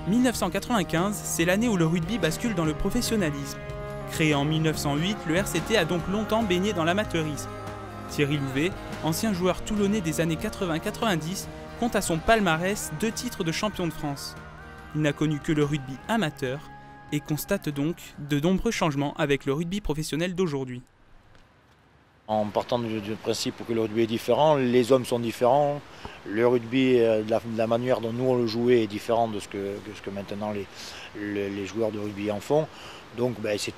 1995, c'est l'année où le rugby bascule dans le professionnalisme. Créé en 1908, le RCT a donc longtemps baigné dans l'amateurisme. Thierry Louvet, ancien joueur toulonnais des années 80-90, compte à son palmarès 2 titres de champion de France. Il n'a connu que le rugby amateur et constate donc de nombreux changements avec le rugby professionnel d'aujourd'hui. En partant du principe que le rugby est différent, les hommes sont différents, le rugby, de la manière dont nous on le jouait est différent de ce que maintenant les joueurs de rugby en font. Donc c'est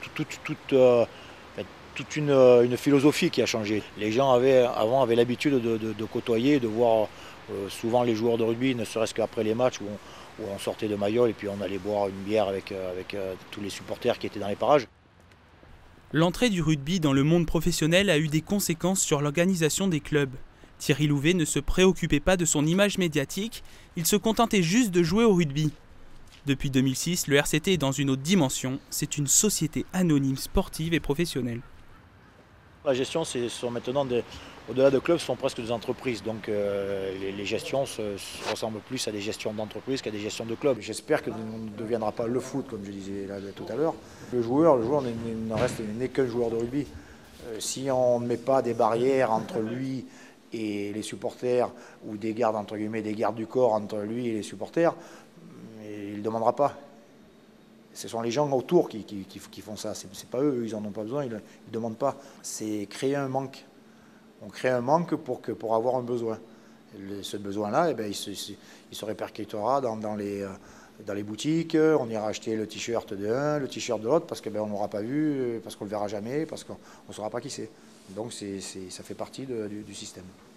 toute une philosophie qui a changé. Les gens avant avaient l'habitude de côtoyer, de voir souvent les joueurs de rugby, ne serait-ce qu'après les matchs où on sortait de Mayol et puis on allait boire une bière avec tous les supporters qui étaient dans les parages. L'entrée du rugby dans le monde professionnel a eu des conséquences sur l'organisation des clubs. Thierry Louvet ne se préoccupait pas de son image médiatique, il se contentait juste de jouer au rugby. Depuis 2006, le RCT est dans une autre dimension, c'est une société anonyme sportive et professionnelle. La gestion, maintenant au-delà de clubs, ce sont presque des entreprises. Donc les gestions se ressemblent plus à des gestions d'entreprise qu'à des gestions de clubs. J'espère que ne deviendra pas le foot, comme je disais là, tout à l'heure. Le joueur n'est qu'un joueur de rugby. Si on ne met pas des barrières entre lui et les supporters, ou des gardes, entre guillemets, des gardes du corps entre lui et les supporters, il ne demandera pas. Ce sont les gens autour qui font ça, c'est pas eux, ils n'en ont pas besoin, ils ne demandent pas. C'est créer un manque. On crée un manque pour avoir un besoin. Ce besoin-là, il se répercutera dans les boutiques, on ira acheter le t-shirt de l'un, le t-shirt de l'autre, parce qu'on n'aura pas vu, parce qu'on ne le verra jamais, parce qu'on ne saura pas qui c'est. Donc ça fait partie du système.